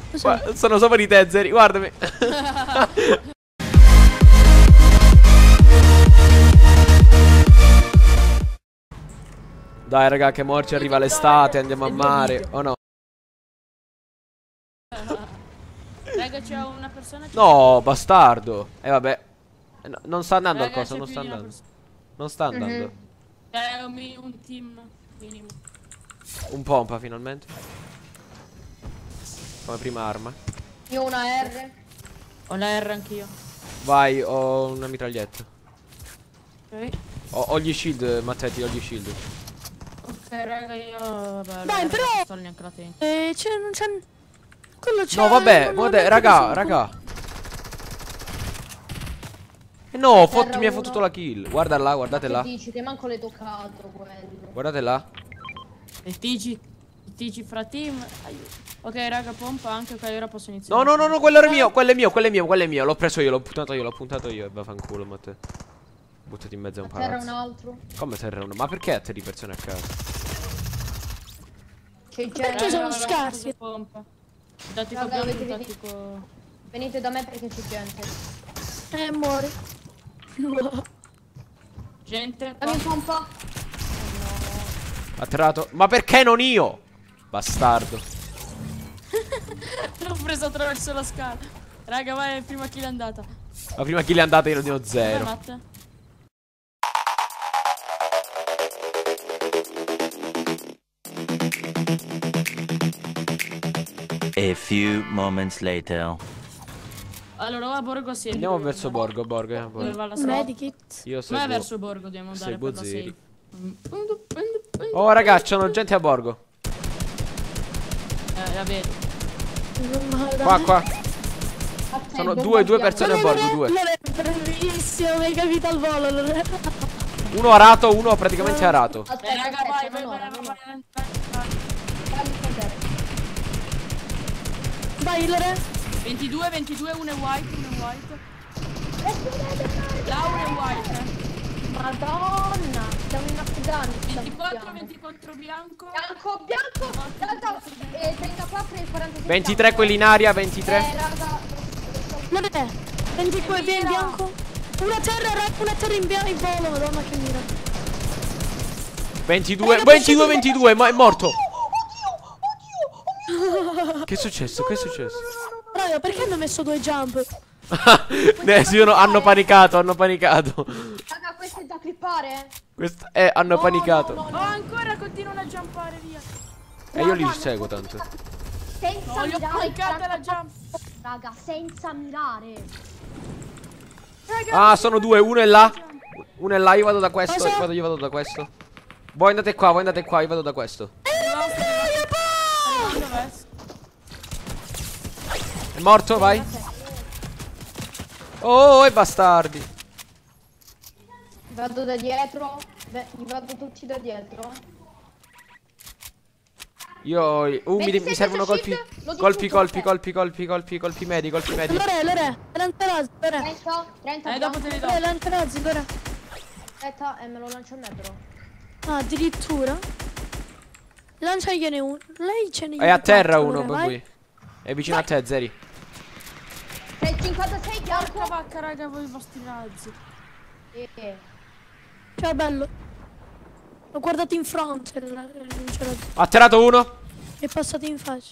Sono sopra di te, Zeri, guardami. Dai raga, che morci, arriva l'estate, andiamo a mare. O no? Raga, c'è una persona. No, bastardo. Vabbè. No, non sta andando Raga, al coso, non sta andando. Non sta andando. È un team minimo. Un pompa finalmente. Come prima arma. Io ho una R. Ho la R anch'io. Vai, ho una mitraglietta. Ok. Ho gli shield, Mattetti, ho gli shield. Ok, raga, io. Vabbè, Dai, però. non sto neanche la tengo. Non c'è. Quello c'è. No, vabbè, raga. No, mi ha fottuto la kill. Guarda là, guardate là. Che dici? Che manco l'hai toccato quello. Guardate là. Il TG fra team. Ok, raga, pompa anche. Ok, ora posso iniziare. No, quello era mio, quello è mio. L'ho preso io, l'ho puntato io. E vaffanculo, Matteo. Buttati in mezzo a un palazzo. Terra un altro. Come terra uno? Ma perché a te di persone a caso? C'è Perché sono scarsi? Pompa. Dati Raga, copiato, venite. Venite da me perché c'è gente. Muore. Gente. Dammi un pompa. Atterrato. Ma perché non io? Bastardo. L'ho preso attraverso la scala. Raga, vai, prima kill è andata. La prima kill è andata, io ne ho Vai, 0. Matt. A few moments later. Allora, va a Borgo sì. Andiamo verso Borgo. Dove va la strada? Medikit. Io Ma è seguo. verso Borgo, dobbiamo andare seguo per la Zeri. safe. Oh raga, c'hanno gente a Borgo. La vedo. Qua. Sono due persone a Borgo, due. Bravissimo, mi hai capito al volo. Uno arato, uno praticamente arato. Aspetta, Raga, aspetta, vai. Vai, Lore. 22, uno è white. Laura è white. Madonna, siamo in Afghanistan. 24 bianco. Bianco. 34 e 46. 23 quelli in aria, 23. Raga. Lore. 22 via in bianco. Una terra in bianco in volo, madonna che mira. 22, ma è morto. Che è successo? Raga, perché hanno messo 2 jump? Hanno panicato. Raga, questo è da clippare. Hanno panicato. Oh, ancora continuano a jumpare via. E io li seguo tanto. Senza Li ho mirare. cliccata la jump. Raga, senza mirare. Ah, sono due, uno è là. Io vado da questo. Io vado da questo. Voi andate qua, io vado da questo. È morto, vai. Oh, e bastardi. Vado da dietro. Li vado tutti da dietro. Io. Mi servono colpi. Colpi medi. Lore. Lanciarazzi, Lore. 30 dopo te li do. Lanciarazzi, Lore. Aspetta, me lo lancio a me però. Ah, addirittura. Lanciagliene uno. Lei ce ne È a terra 4, uno, Lore, vai. qui. È vicino a te, Zeri. 56 bianco. Vacca, raga, voi i vostri razzi. Ciao, bello. L'ho guardato in fronte. Ha atterrato uno. È passato in faccia.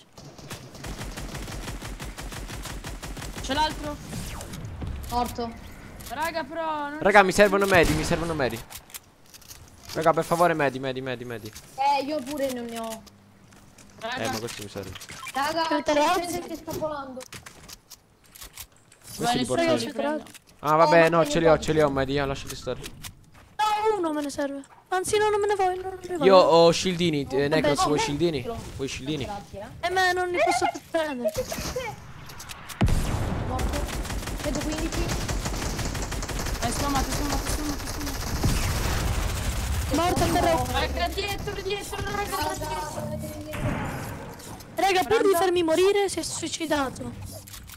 C'è l'altro. Morto. Raga, però. Raga, mi servono medi. Raga, per favore, medi. Io pure non ne ho. Raga, Ma questo mi serve. Raga, c'è gente che sta volando. Questi li porto nessuno io. li prendo. Ah, vabbè, no, ce li ho, medi. Lasciati stare. No, uno me ne serve. Anzi, no, non me ne voglio. Non ne voglio. Io ho shieldini. Necros, no, vuoi no. shieldini? Vuoi shieldini? Ma non li posso più prendere. Morto. 115. Sfumato. Morto a terra. Raga, dietro, raga. Raga, pur di farmi morire, si è suicidato.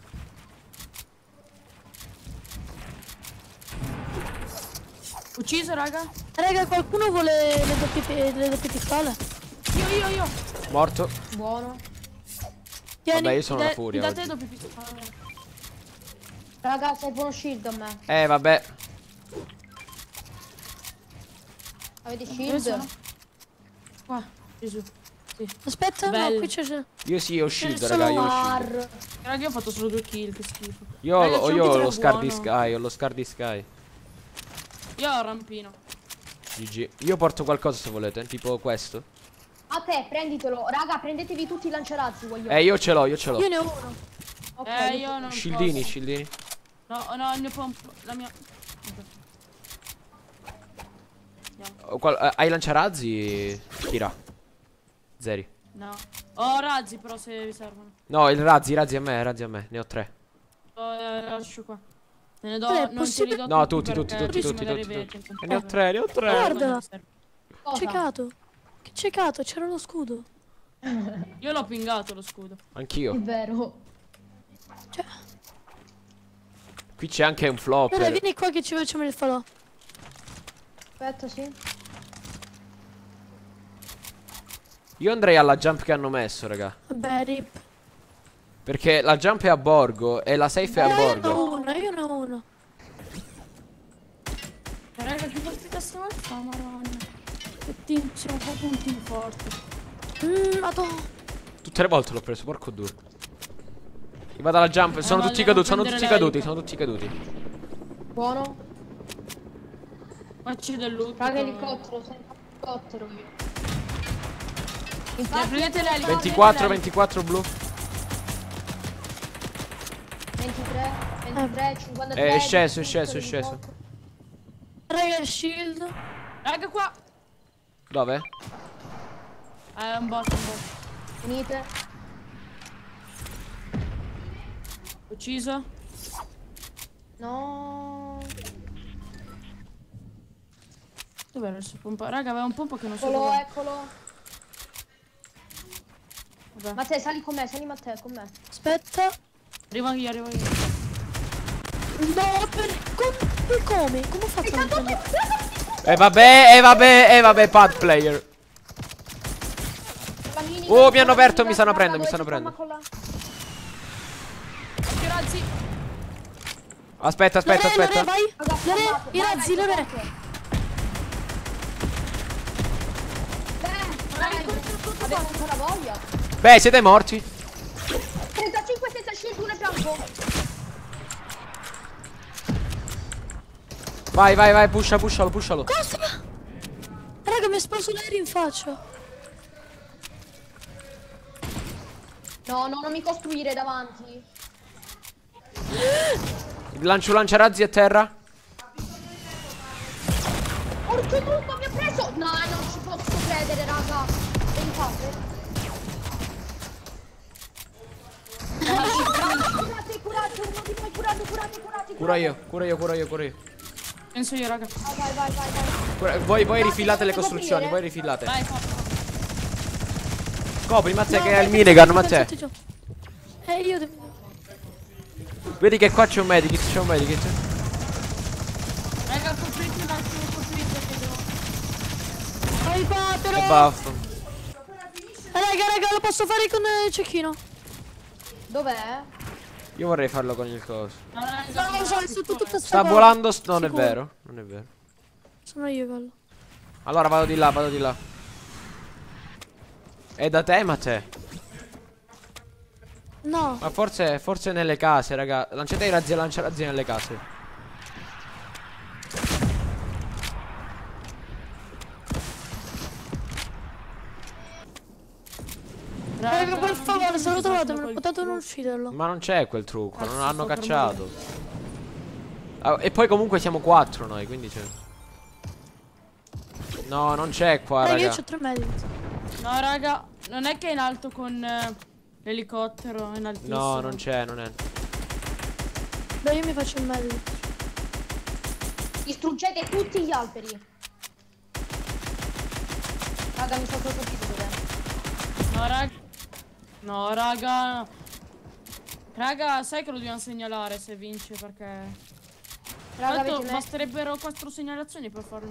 Ucciso, raga. Raga, qualcuno vuole le doppie pistole? Io. Morto. Buono. Tieni. Vabbè, io sono una furia Da te oggi. dopo i pistoli. Raga, sei buono shield a me. Vabbè. Avete Dove shield? sono? Qua, Gesù. Sì. Aspetta, Bello. no, qui c'è. Io sì, ho shield, C'è raga, solo io ho shield. War. Raga, io ho fatto solo 2 kill, che schifo. Io, Raga, c'è io un ho lo P3 scar di buono. Sky, ho lo scar di Sky. Io ho rampino. GG. Io porto qualcosa se volete, tipo questo. A te, prenditelo. Raga, prendetevi tutti i lanciarazzi, voglio. Io ce l'ho, io ce l'ho. Io ne ho uno. Ok, Io non Scildini, posso. scildini. No, no, il mio pomp... La mia... Hai lanciarazzi? Tira. Zeri. No. Ho razzi però se vi servono. No, il razzi a me, ne ho 3. Lascio qua. Te ne do... Vabbè, non te li possibile- do No, tutti tutti, perché tutti, magari tutti. vedi. Ne ho 3, ne ho 3. Guardala. Cosa? Ciecato. Che ciecato, c'era lo scudo. Io l'ho pingato lo scudo. Anch'io. È vero. Cioè, Qui c'è anche un dai, flopper. vieni qua che ci facciamo il falò. Aspetta, sì. Io andrei alla jump che hanno messo, raga. Vabbè, rip. Perché la jump è a borgo e la safe è a Io ne borgo. ho uno, io ne ho uno. Raga, che partita stiamo a fare, maronna. Che team, siamo proprio un team forte. Madonna. Tutte le volte l'ho preso, porco duro. Io vado alla jump, sono voglio tutti caduti, sono prendere tutti caduti, l'elico. sono tutti caduti. Buono. Facci del loot. Raga, elicottero, senza elicottero io. Infatti, prendete l'elico. 24, 24 blu. 23, 23, 53. È sceso, è 25, sceso, è sceso. 28. Raga, il shield. Raga, qua. Dove? Un bot, un bot. Finite. Ucciso. No. Dov'era il suo pompa? Raga, aveva un pompa che non so Eccolo, dov'è. eccolo. Vabbè. Matteo, sali con me, sali Matteo, con me. Aspetta. Arrivo io, arrivo io. No, come? Come ho fatto a non prendere? Vabbè, pad player. Panini, Oh, mi hanno aperto, raga, mi stanno raga, prendendo, mi dove stanno ci sta prendendo. Occhio razzi. Aspetta, aspetta, Lore, aspetta. vai. Raga, Lore, fermate, i razzi, vai, Lore. fermate. Abbiamo ancora voglia. Beh, siete morti. 35 senza shield, uno a fianco. Vai, pushalo. Cosa? Raga, mi è esploso l'aereo in faccia. No, non mi costruire davanti. Lancio lanciarazzi a terra. Porco tutto, mi ha preso. No, non ci posso credere, raga. Pensate. Curate, uno di voi, curate. Cura io. Penso io, raga. Vai. Voi rifillate le costruzioni, coprire? voi rifillate. Vai, forza. Copri, Matteo, che è il minigun, Matteo. Io devo... Vedi che qua c'è un medikit, Raga, coprite un attimo, coprite che devo... Vai, battere. È buff. Raga, lo posso fare con il cecchino. Dov'è? Io vorrei farlo con il coso. No, raga, No, lo so, è sotto tutta Sta cosa. volando, non è Sicuro. vero. Non è vero. Sono io quello. Allora vado di là. È da te, Matteo. No. Ma forse nelle case, raga. Lanciate i razzi e lanciarazzi nelle case. Raga, per favore, se lo trovate, me lo potete non ucciderlo. Ma non c'è quel trucco, non Cazzo, hanno sto per cacciato. E poi comunque siamo 4 noi, quindi c'è. No, non c'è qua, Raga, io raga. c'ho 3 medici. No, raga, non è che è in alto con l'elicottero, è in altissimo. No, non c'è, non è. Beh, io mi faccio il medico. Distruggete tutti gli alberi. Raga, mi sono colpito dov'è? No, raga. No, raga. Raga, sai che lo dobbiamo segnalare se vince perché... Raga, Tanto avete messo... basterebbero 4 segnalazioni per farlo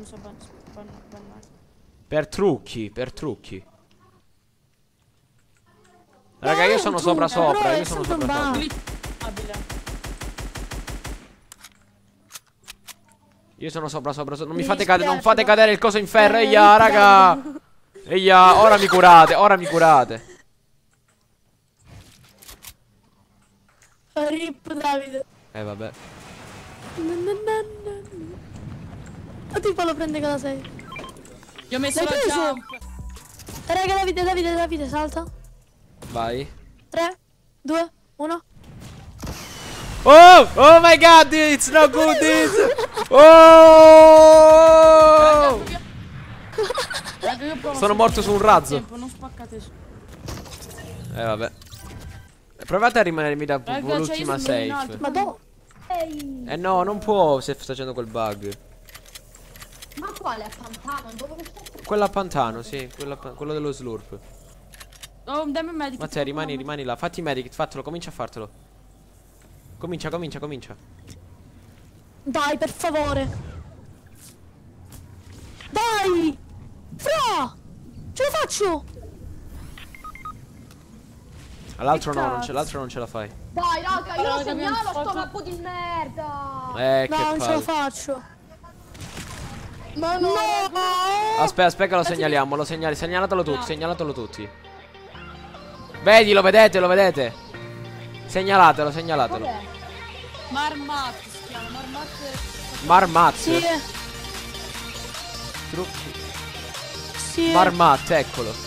bannare. Per trucchi. Raga, io sono sopra sopra. Io sono sopra sopra. Abile. Io sono sopra sopra. Non mi fate cadere. Non fate cadere il coso in ferro. Eia, raga. Eia, ora mi curate. Ora mi curate. Rip Davide. Vabbè. Ma tipo lo prende cosa sei? Gli ho messo L'hai la preso? jump. Raga, Davide, salta. Vai. 3, 2, 1. Oh! Oh my god, it's not good this! Oh! Raga, io provo Sono morto su un razzo. tempo, non spaccate su. Vabbè. Provate a rimanermi da Raga, l'ultima cioè, io sono in alto. safe. Ma no. No, non può se sta facendo quel bug. Ma quale a pantano? Dove sto? Quella a pantano, sì, quello dello slurp. Oh, dammi un medico. Matteo, rimani là. Fatti medic, fatelo, comincia a fartelo. Comincia. Dai, per favore. Dai! Fra! Ce la faccio! L'altro no, l'altro non ce la fai. Dai, raga, io lo Raga, segnalo abbiamo sto fatto- capo di merda. Che No, non ce la palle. faccio. Ma no. Aspetta che lo segnaliamo, segnalatelo tutti. Vedi, lo vedete? Segnalatelo. Dov'è? Marmat si chiama, Marmaz. Sì. Sì. Marmat, eccolo.